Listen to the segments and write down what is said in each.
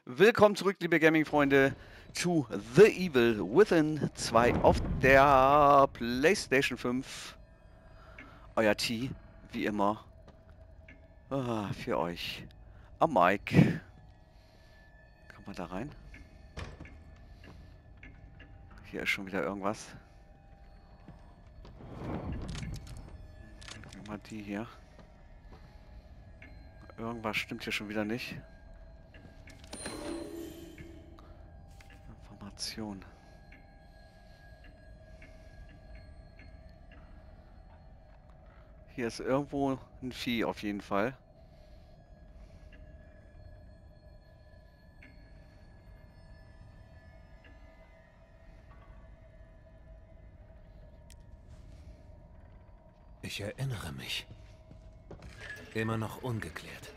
Willkommen zurück, liebe Gaming-Freunde, zu The Evil Within 2 auf der PlayStation 5. Euer T, wie immer, für euch am Mic. Kann man da rein? Hier ist schon wieder irgendwas. Nehmen wir mal die hier. Irgendwas stimmt hier schon wieder nicht. Information. Hier ist irgendwo ein Vieh auf jeden Fall. Ich erinnere mich. Immer noch ungeklärt.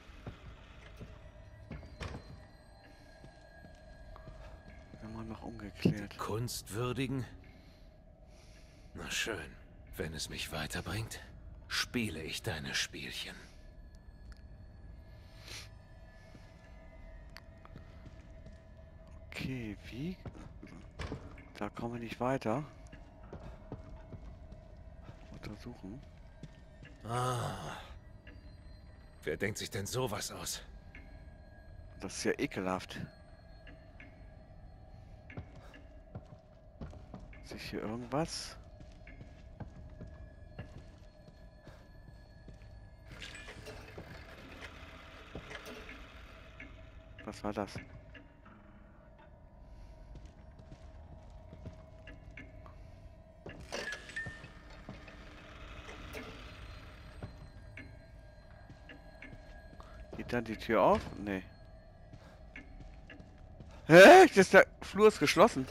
Immer noch Die ungeklärt. Kunst würdigen? Na schön. Wenn es mich weiterbringt, spiele ich deine Spielchen. Okay, wie? Da kommen wir nicht weiter. Untersuchen. Ah. Wer denkt sich denn sowas aus? Das ist ja ekelhaft. Sehe ich hier irgendwas? Was war das? Geht dann die Tür auf? Nee. Hä? Der Flur ist geschlossen.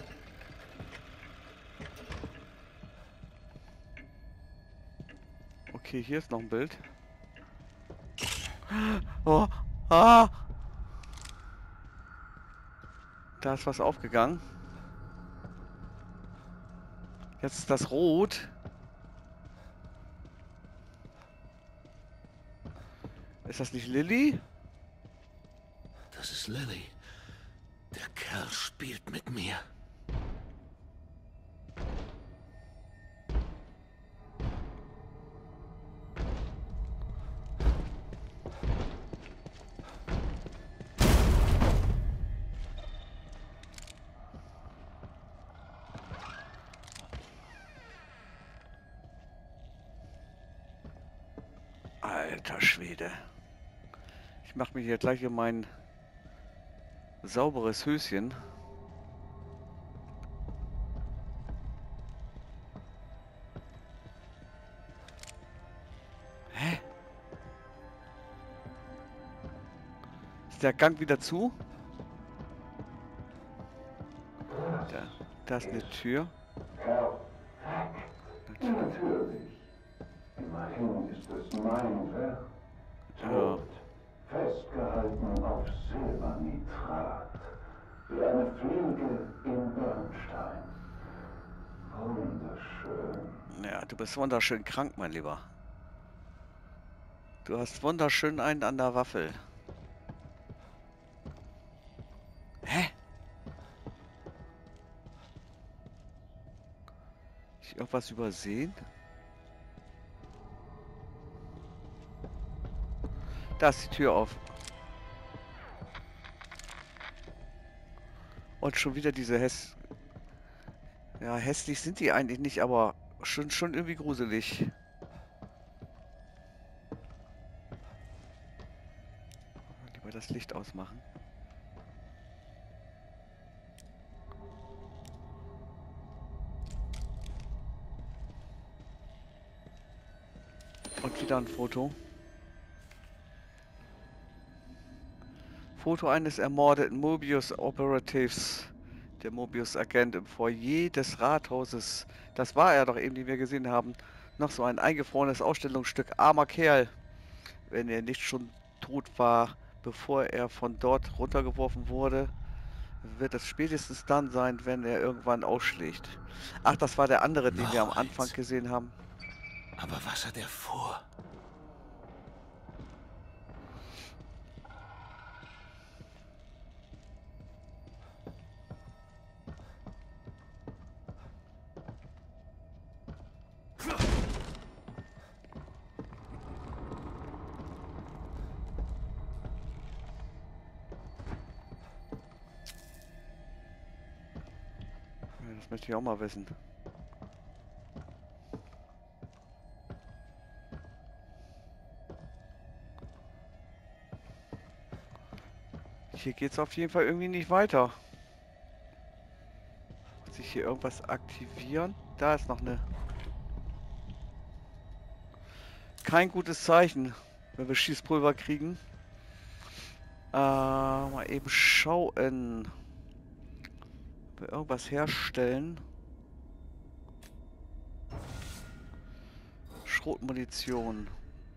Okay, hier ist noch ein Bild. Oh, ah! Da ist was aufgegangen. Jetzt ist das rot. Ist das nicht Lilly? Das ist Lily. Der Kerl spielt mit mir. Alter Schwede. Ich mache mir hier gleich mein sauberes Höschen. Hä? Ist der Gang wieder zu? Da ist eine Tür. Natürlich. Immerhin ist es mein Werk. Ja. Tot, festgehalten auf Silbernitrat. Wie eine Fliege in Bernstein. Wunderschön. Ja, du bist wunderschön krank, mein Lieber. Du hast wunderschön einen an der Waffel. Hä? Ich irgendwas übersehen? Da ist die Tür auf. Und schon wieder diese Ja, hässlich sind die eigentlich nicht, aber schon irgendwie gruselig. Lieber das Licht ausmachen. Und wieder ein Foto. Foto eines ermordeten Mobius-Operatives. Der Mobius-Agent im Foyer des Rathauses. Das war er doch eben, den wir gesehen haben. Noch so ein eingefrorenes Ausstellungsstück. Armer Kerl. Wenn er nicht schon tot war, bevor er von dort runtergeworfen wurde, wird es spätestens dann sein, wenn er irgendwann ausschlägt. Ach, das war der andere, den wir am Noch Anfang eins. gesehen haben. Aber was hat er vor? Das möchte ich auch mal wissen. Hier geht es auf jeden Fall irgendwie nicht weiter. Muss ich hier irgendwas aktivieren? Da ist noch eine... Kein gutes Zeichen, wenn wir Schießpulver kriegen. Mal eben schauen. Wir irgendwas herstellen. Schrotmunition.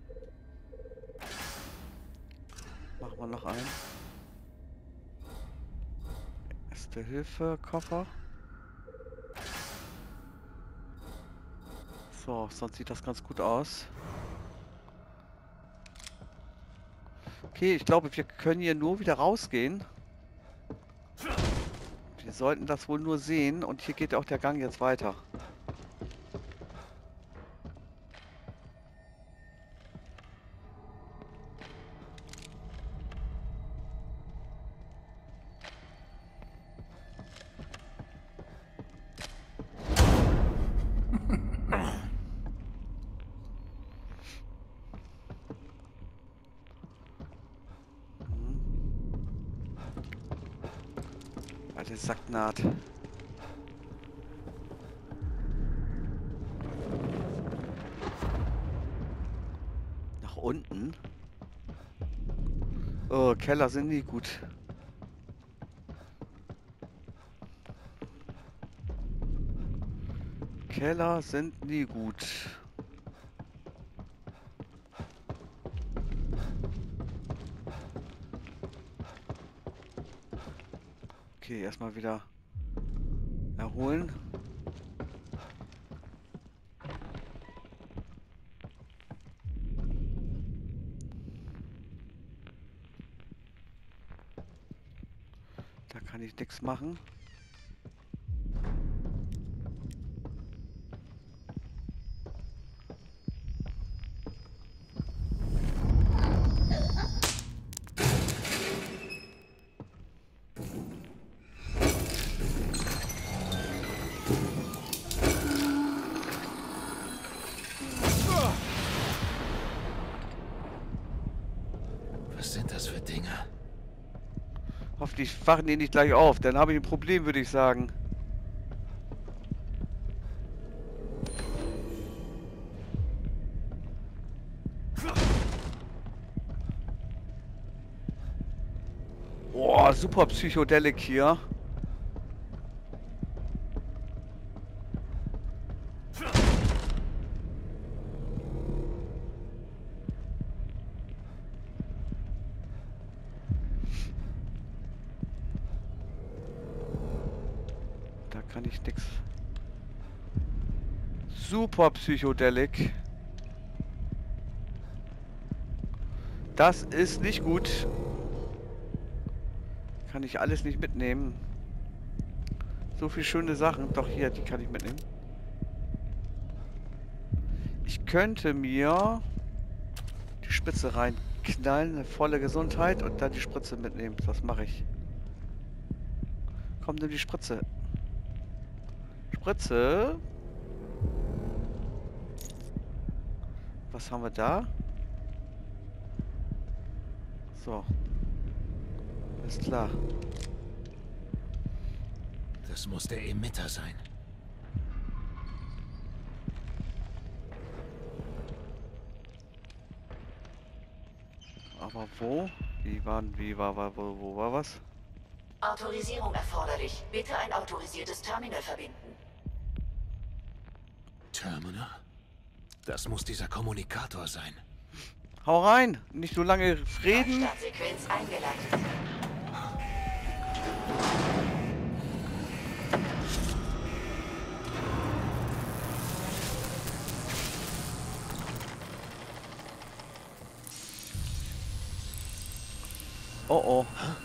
Machen wir noch einen. Erste Hilfe, Koffer. So, sonst sieht das ganz gut aus. Okay, ich glaube, wir können hier nur wieder rausgehen. Wir sollten das wohl nur sehen und hier geht auch der Gang jetzt weiter. Alte Sacknaht. Nach unten? Oh, Keller sind nie gut. Keller sind nie gut. Okay, erstmal wieder erholen. Da kann ich nichts machen. Was sind das für Dinge? Hoffentlich wachen die nicht gleich auf, dann habe ich ein Problem, würde ich sagen. Oh, super Psychedelic hier. Da kann ich nix. Super Psychedelic. Das ist nicht gut. Kann ich alles nicht mitnehmen. So viele schöne Sachen. Doch hier, die kann ich mitnehmen. Ich könnte mir die Spritze reinknallen, eine volle Gesundheit und dann die Spritze mitnehmen. Das mache ich. Komm, nimm die Spritze. Spritze. Was haben wir da? So. Ist klar. Das muss der Emitter sein. Aber wo? Wo war was? Autorisierung erforderlich. Bitte ein autorisiertes Terminal verbinden. Terminal? Das muss dieser Kommunikator sein. Hau rein! Nicht so lange reden! Startsequenz eingeleitet. Oh oh.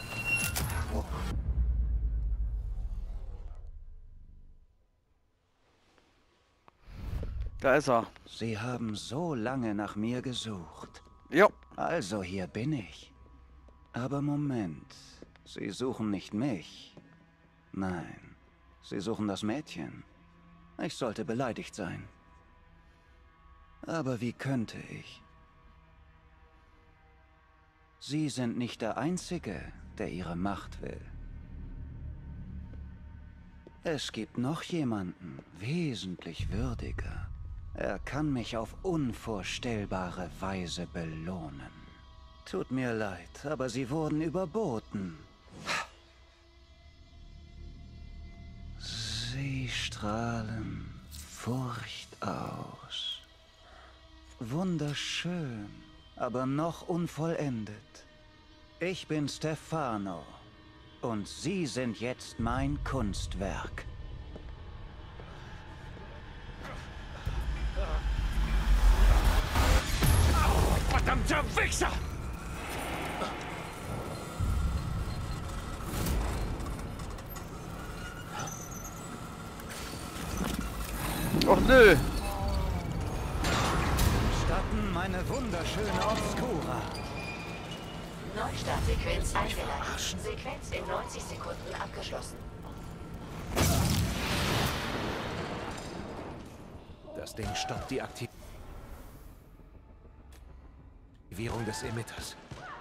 Da ist er. Sie haben so lange nach mir gesucht. Jo. Also hier bin ich. Aber Moment, Sie suchen nicht mich. Nein, Sie suchen das Mädchen. Ich sollte beleidigt sein. Aber wie könnte ich? Sie sind nicht der Einzige, der ihre Macht will. Es gibt noch jemanden, wesentlich würdiger. Er kann mich auf unvorstellbare Weise belohnen. Tut mir leid, aber Sie wurden überboten. Sie strahlen Furcht aus. Wunderschön, aber noch unvollendet. Ich bin Stefano und Sie sind jetzt mein Kunstwerk. Verdammter Wichser! Och nö! Statten meine wunderschöne Obscura. Neustartsequenz eingeleitet. Sequenz in 90 Sekunden abgeschlossen. Das Ding stoppt die Aktivierung des Emitters.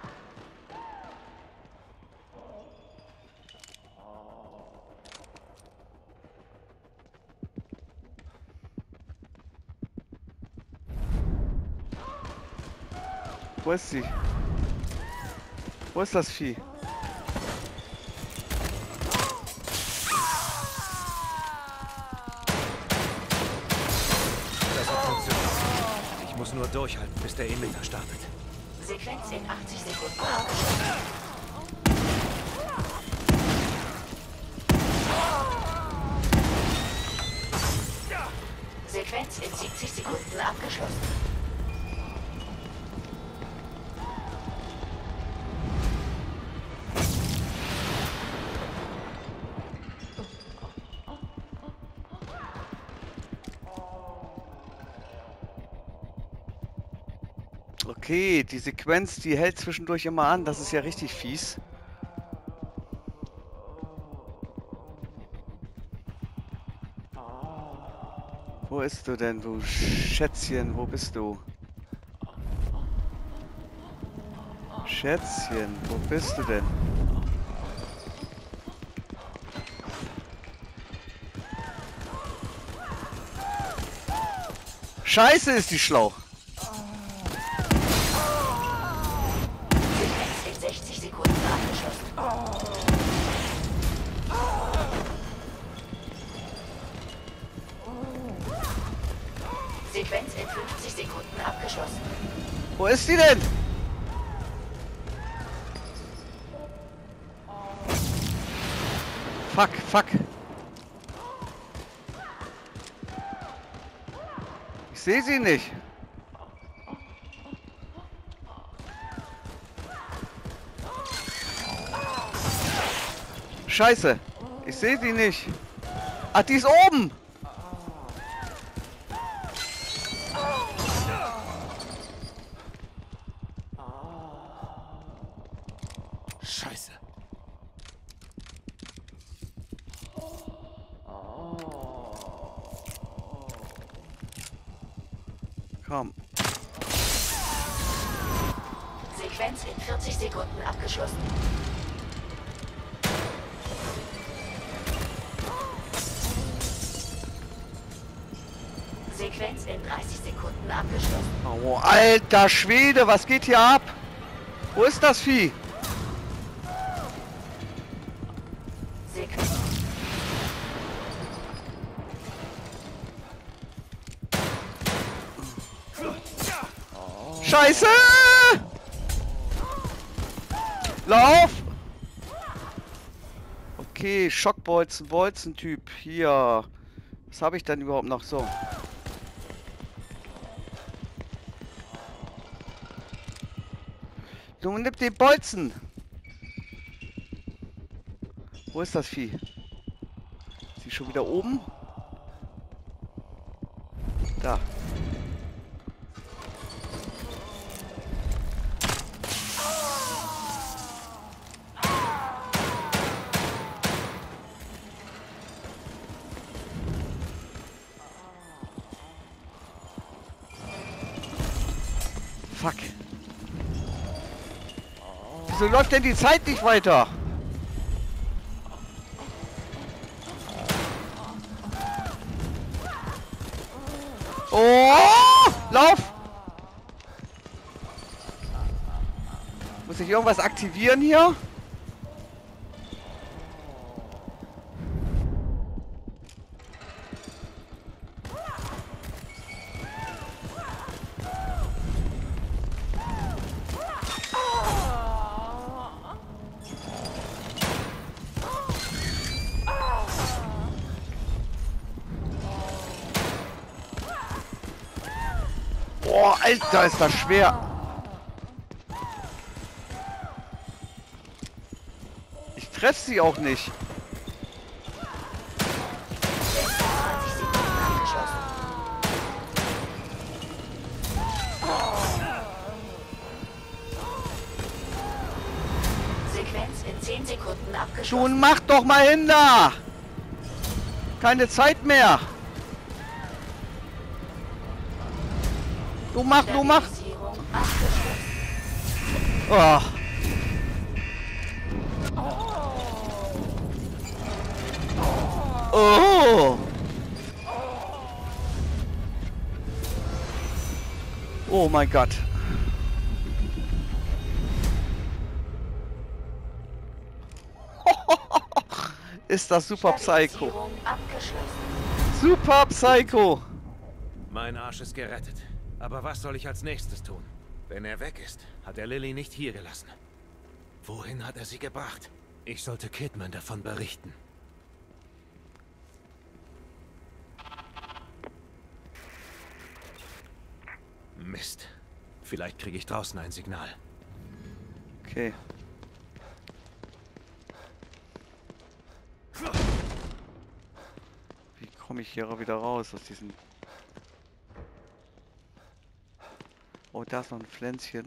Wo ist sie? Wo ist das Vieh? Das hat funktioniert. Ich muss nur durchhalten, bis der Emitter startet. Sequenz in 80 Sekunden abgeschlossen. Sequenz in 70 Sekunden abgeschlossen. Okay, die Sequenz, die hält zwischendurch immer an. Das ist ja richtig fies. Wo bist du denn, du Schätzchen? Wo bist du? Schätzchen, wo bist du denn? Scheiße, ist die schlau. Sequenz in 60 Sekunden abgeschlossen. Sequenz in 50 Sekunden abgeschlossen. Wo ist die denn? Fuck, fuck. Ich sehe sie nicht. Scheiße. Ich sehe sie nicht. Ach, die ist oben. Scheiße. Komm. Sequenz in 40 Sekunden abgeschlossen. Sequenz in 30 Sekunden abgeschlossen. Oh, alter Schwede, was geht hier ab? Wo ist das Vieh? Sequenz. Scheiße! Lauf! Okay, Schockbolzen, Bolzen-Typ. Hier. Was habe ich denn überhaupt noch so? Du nimm den Bolzen! Wo ist das Vieh? Ist sie schon wieder oben? Da. Wieso läuft denn die Zeit nicht weiter? Oh! Lauf! Muss ich irgendwas aktivieren hier? Boah, Alter, ist das schwer. Ich treffe sie auch nicht. Sequenz in 10 Sekunden Schon abgeschlossen. mach doch mal hin da! Keine Zeit mehr! Du mach! Stabilisierung abgeschlossen. Oh. Oh! Oh mein Gott! Ist das super Psycho! Stabilisierung abgeschlossen. Super Psycho! Mein Arsch ist gerettet. Aber was soll ich als nächstes tun? Wenn er weg ist, hat er Lily nicht hier gelassen. Wohin hat er sie gebracht? Ich sollte Kidman davon berichten. Mist. Vielleicht kriege ich draußen ein Signal. Okay. Wie komme ich hier wieder raus aus diesem... Oh, da ist noch ein Pflänzchen.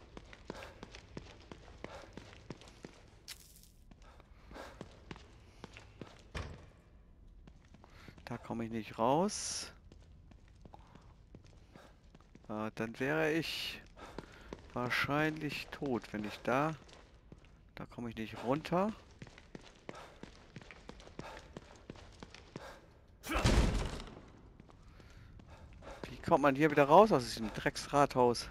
Da komme ich nicht raus. Dann wäre ich wahrscheinlich tot, wenn ich da... Da komme ich nicht runter. Wie kommt man hier wieder raus aus diesem Drecksrathaus?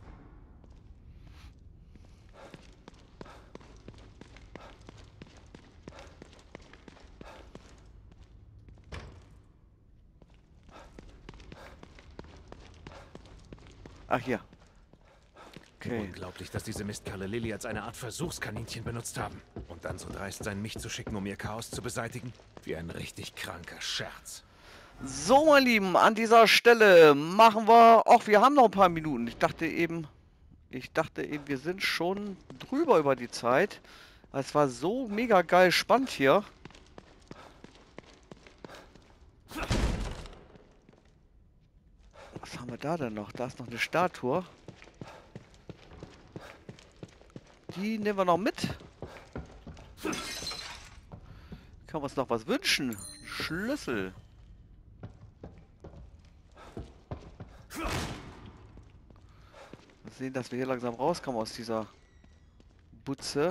Ach, hier. Okay. Unglaublich, dass diese Mistkerle Lily als eine Art Versuchskaninchen benutzt haben. Und dann so dreist sein, mich zu schicken, um ihr Chaos zu beseitigen. Wie ein richtig kranker Scherz. So, meine Lieben, an dieser Stelle machen wir... Ach, wir haben noch ein paar Minuten. Ich dachte eben, wir sind schon drüber über die Zeit. Es war so mega geil spannend hier. Was haben wir da denn noch? Da ist noch eine Statue. Die nehmen wir noch mit. Können wir uns noch was wünschen? Schlüssel. Wir sehen, dass wir hier langsam rauskommen aus dieser Butze.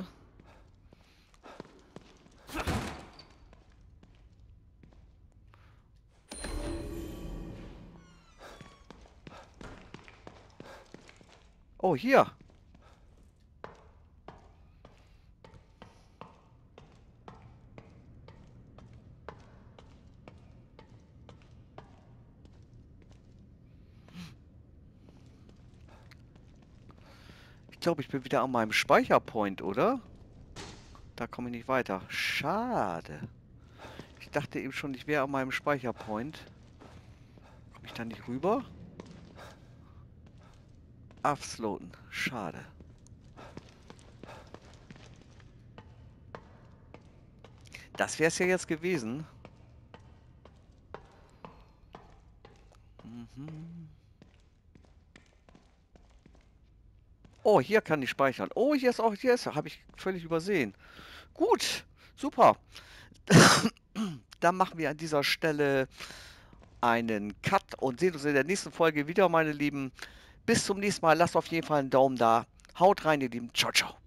Oh, hier. Ich glaube, ich bin wieder an meinem Speicherpoint, oder? Da komme ich nicht weiter. Schade. Ich dachte eben schon, ich wäre an meinem Speicherpoint. Komme ich da nicht rüber? Afsloten. Schade. Das wäre es ja jetzt gewesen. Oh, hier kann ich speichern. Oh, hier ist auch, habe ich völlig übersehen. Gut, super. Dann machen wir an dieser Stelle einen Cut und sehen uns in der nächsten Folge wieder, meine Lieben. Bis zum nächsten Mal. Lasst auf jeden Fall einen Daumen da. Haut rein, ihr Lieben. Ciao, ciao.